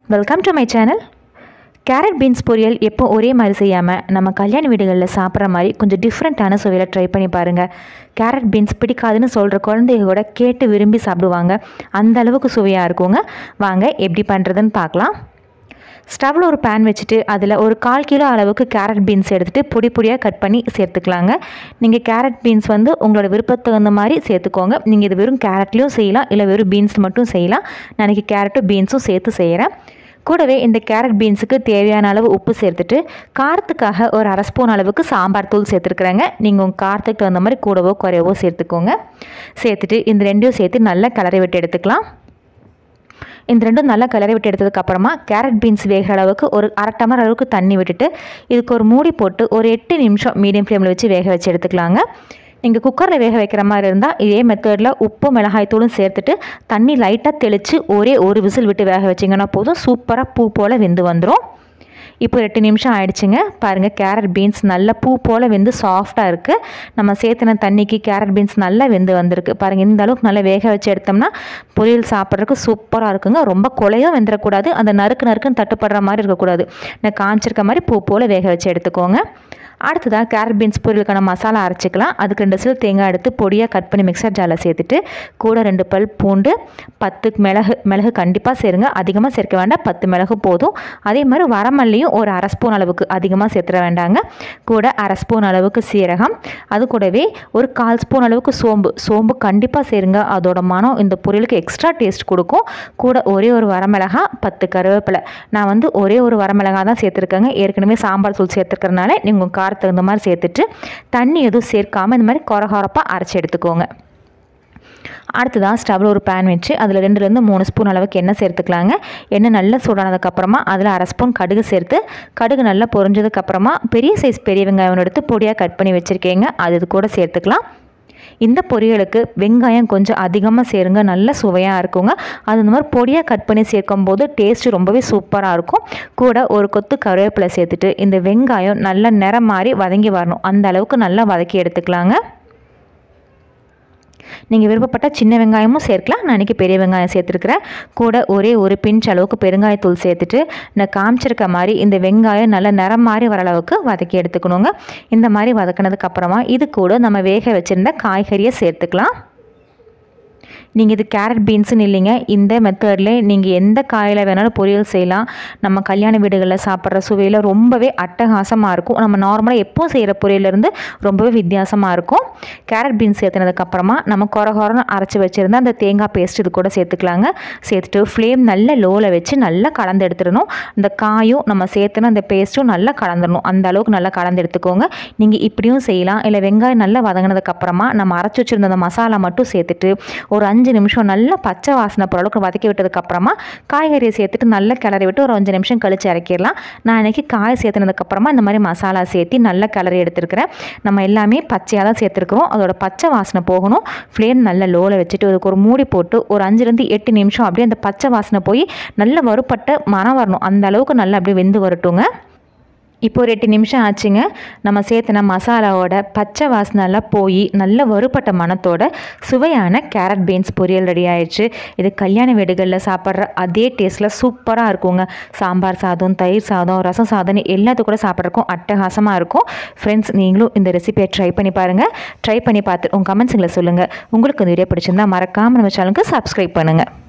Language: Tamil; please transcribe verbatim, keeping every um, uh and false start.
Welcome to my channel. Carrot beans பொரியல் எப்போ ஒரே மாதிரி செய்யாமல் நம்ம கல்யாண வீடுகளில் சாப்பிட்ற மாதிரி கொஞ்சம் டிஃப்ரெண்ட்டான சுவையில் ட்ரை பண்ணி பாருங்கள். கேரட் பீன்ஸ் பிடிக்காதுன்னு சொல்கிற குழந்தைங்க கூட கேட்டு விரும்பி சாப்பிடுவாங்க. அந்த அளவுக்கு சுவையாக இருக்குங்க. வாங்க எப்படி பண்ணுறதுன்னு பார்க்கலாம். ஸ்டவ்வில் ஒரு பேன் வச்சுட்டு அதில் ஒரு கால் கிலோ அளவுக்கு கேரட் பீன்ஸ் எடுத்துகிட்டு பொடி பொடியாக கட் பண்ணி சேர்த்துக்கலாங்க. நீங்கள் கேரட் பீன்ஸ் வந்து உங்களோட விருப்பத்துக்கு தகுந்த மாதிரி சேர்த்துக்கோங்க. நீங்கள் இது வெறும் கேரட்லேயும் செய்யலாம், இல்லை வெறும் பீன்ஸ் மட்டும் செய்யலாம். நான் இன்றைக்கி கேரட்டும் பீன்ஸும் சேர்த்து செய்கிறேன். கூடவே இந்த கேரட் பீன்ஸுக்கு தேவையான அளவு உப்பு சேர்த்துட்டு காரத்துக்காக ஒரு அரை ஸ்பூன் அளவுக்கு சாம்பார் தூள் சேர்த்துருக்குறேங்க. நீங்கள் உங்கள் காரத்துக்கு தகுந்த மாதிரி கூடவோ குறையவோ சேர்த்துக்கோங்க. சேர்த்துட்டு இந்த ரெண்டையும் சேர்த்து நல்லா கிளறி விட்டு எடுத்துக்கலாம். இந்த ரெண்டும் நல்லா கிளறி விட்டு எடுத்ததுக்கப்புறமா கேரட் பீன்ஸ் வேகிற அளவுக்கு ஒரு அரை டம்ளர் அளவுக்கு தண்ணி விட்டுட்டு இதுக்கு ஒரு மூடி போட்டு ஒரு எட்டு நிமிஷம் மீடியம் ஃப்ளேமில் வச்சு வேக வச்சு எடுத்துக்கலாங்க. நீங்கள் குக்கரில் வேக வைக்கிற மாதிரி இருந்தால் இதே மெத்தடில் உப்பு மிளகாய் தூளும் சேர்த்துட்டு தண்ணி லைட்டாக தெளித்து ஒரே ஒரு விசில் விட்டு வேக வச்சிங்கன்னா போதும். சூப்பராக பூ போல் வெந்து வந்துடும். இப்போ எட்டு நிமிஷம் ஆயிடுச்சுங்க. பாருங்கள், கேரட் பீன்ஸ் நல்லா பூ போல் வெந்து சாஃப்டாக இருக்குது. நம்ம சேர்த்துன தண்ணிக்கு கேரட் பீன்ஸ் நல்லா வெந்து வந்திருக்கு. பாருங்கள், இந்த அளவுக்கு நல்லா வேக வச்சு எடுத்தோம்னா பொரியல் சாப்பிட்றதுக்கு சூப்பராக இருக்குங்க. ரொம்ப குழையும் வெந்துடக்கூடாது, அந்த நறுக்கு நறுக்குன்னு தட்டுப்படுற மாதிரி இருக்கக்கூடாது. நான் காமிச்சிருக்க மாதிரி பூ போல் வேக வச்சு எடுத்துக்கோங்க. அடுத்ததாக கேரட் பீன்ஸ் பொரியலுக்கான மசாலா அரைச்சிக்கலாம். அதுக்கு ரெண்டு சில தேங்காய் எடுத்து பொடியாக கட் பண்ணி மிக்சர் ஜாரில் சேர்த்துட்டு கூட ரெண்டு பல் பூண்டு, பத்து மிளகு மிளகு கண்டிப்பாக சேருங்க, அதிகமாக சேர்க்க வேண்டாம், பத்து மிளகு போதும். அதே மாதிரி வரமல்லியும் ஒரு அரை ஸ்பூன் அளவுக்கு, அதிகமாக சேர்த்துட வேண்டாங்க. கூட அரை ஸ்பூன் அளவுக்கு சீரகம், அது கூடவே ஒரு கால் ஸ்பூன் அளவுக்கு சோம்பு சோம்பு கண்டிப்பாக சேருங்க. அதோட மனம் இந்த பொரியலுக்கு எக்ஸ்ட்ரா டேஸ்ட் கொடுக்கும். கூட ஒரே ஒரு வரமிளகா, பத்து கருவேப்பிலை. நான் வந்து ஒரே ஒரு வரமிளகா தான் சேர்த்துருக்கேங்க. ஏற்கனவே சாம்பார் தூள் சேர்த்துருக்கறனால நீங்கள் காரத்துக்கு தகுந்த மாதிரி சேர்த்துட்டு தண்ணி எதுவும் சேர்க்காமல் இந்த மாதிரி கொரகொரப்பாக அரைச்சி எடுத்துக்கோங்க. அடுத்ததான் ஸ்டவ்வில் ஒரு பேன் வச்சு அதில் ரெண்டுலேருந்து மூணு ஸ்பூன் அளவுக்கு எண்ணெய் சேர்த்துக்கலாங்க. எண்ணெய் நல்லா சூடானதுக்கப்புறமா அதில் அரை ஸ்பூன் கடுகு சேர்த்து கடுகு நல்லா பொரிஞ்சதுக்கப்புறமா பெரிய சைஸ் பெரிய வெங்காயம் எடுத்து பொடியாக கட் பண்ணி வச்சுருக்கேங்க, அது இது கூட சேர்த்துக்கலாம். இந்த பொரியலுக்கு வெங்காயம் கொஞ்சம் அதிகமாக சேருங்க, நல்ல சுவையாக இருக்குங்க. அது இந்த மாதிரி பொடியாக கட் பண்ணி சேர்க்கும் போது டேஸ்ட்டு ரொம்பவே சூப்பராக இருக்கும். கூட ஒரு கொத்து கருவேப்பிலை சேர்த்துட்டு இந்த வெங்காயம் நல்லா நிறம் மாறி வதங்கி வரணும், அந்த அளவுக்கு நல்லா வதக்கி எடுத்துக்கலாங்க. நீங்கள் விருப்பப்பட்ட சின்ன வெங்காயமும் சேர்க்கலாம். நான் இன்றைக்கி பெரிய வெங்காயம் சேர்த்துருக்குறேன். கூட ஒரே ஒரு பிஞ்ச் அளவுக்கு பெருங்காயத்தூள் சேர்த்துட்டு நான் காமிச்சிருக்க மாதிரி இந்த வெங்காயம் நல்லா நிறம் மாறி வர அளவுக்கு வதக்கி எடுத்துக்கணுங்க. இந்த மாதிரி வதக்கினதுக்கப்புறமா இது கூட நம்ம வேக வச்சுருந்த காய்கறியை சேர்த்துக்கலாம். நீங்கள் இது கேரட் பீன்ஸுன்னு இல்லைங்க, இந்த மெத்தடில் நீங்கள் எந்த காயில் வேணாலும் பொரியல் செய்யலாம். நம்ம கல்யாண வீடுகளில் சாப்பிட்ற சுவையில் ரொம்பவே அட்டகாசமாக இருக்கும். நம்ம நார்மலாக எப்போவும் செய்கிற பொரியலேருந்து ரொம்பவே வித்தியாசமாக இருக்கும். கேரட் பீன்ஸ் சேர்த்துனதுக்கப்புறமா நம்ம கொரகொரன்னு அரைச்சி வச்சுருந்தா அந்த தேங்காய் பேஸ்ட் இது கூட சேர்த்துக்கலாங்க. சேர்த்துட்டு ஃப்ளேம் நல்லா லோவில் வச்சு நல்லா கலந்து எடுத்துடணும். இந்த காயும் நம்ம சேர்த்துன அந்த பேஸ்ட்டும் நல்லா கலந்துடணும், அந்த அளவுக்கு நல்லா கலந்து எடுத்துக்கோங்க. நீங்கள் இப்படியும் செய்யலாம், இல்லை வெங்காயம் நல்லா வதங்கினதுக்கப்புறமா நம்ம அரைச்சி வச்சுருந்த அந்த மசாலா மட்டும் சேர்த்துட்டு ஒரு அஞ்சு நிமிஷம் நல்லா பச்சை வாசனை போகிற அளவுக்கு வதக்கி விட்டதுக்கப்புறமா காய்கறியை சேர்த்துட்டு நல்லா கிளறி விட்டு ஒரு அஞ்சு நிமிஷம் கழிச்சு இறக்கிடலாம். நான் இன்றைக்கி காய் சேர்த்துனதுக்கப்புறமா இந்த மாதிரி மசாலா சேர்த்து நல்லா கிளறி எடுத்துருக்கிறேன். நம்ம எல்லாமே பச்சையாக தான் சேர்த்துருக்குறோம், அதோட பச்சை வாசனை போகணும். ஃப்ளேம் நல்லா லோவில் வச்சுட்டு அதுக்கு ஒரு மூடி போட்டு ஒரு அஞ்சுலேருந்து எட்டு நிமிஷம் அப்படியே அந்த பச்சை வாசனை போய் நல்லா வறுப்பட்ட மனம் வரணும், அந்த அளவுக்கு நல்லா அப்படியே வெந்து வரட்டுங்க. இப்போ ஒரு எட்டு நிமிஷம் ஆச்சுங்க. நம்ம சேர்த்துன மசாலாவோட பச்சை வாசனைலாம் போய் நல்ல வறுப்பட்ட மணத்தோட சுவையான கேரட் பீன்ஸ் பொரியல் ரெடி ஆயிடுச்சு. இது கல்யாண வீடுகளில் சாப்பிட்ற அதே டேஸ்ட்டில் சூப்பராக இருக்குங்க. சாம்பார் சாதம், தயிர் சாதம், ரசம் சாதம் எல்லாத்துக்கும் கூட சாப்பிட்றக்கும் அட்டகாசமாக இருக்கும். ஃப்ரெண்ட்ஸ், நீங்களும் இந்த ரெசிபியை ட்ரை பண்ணி பாருங்கள். ட்ரை பண்ணி பார்த்து உங்கள் கமெண்ட்ஸுங்களை சொல்லுங்கள். உங்களுக்கு இந்த வீடியோ பிடிச்சிருந்தா மறக்காமல் நம்ம சேனலுக்கு சப்ஸ்கிரைப் பண்ணுங்கள்.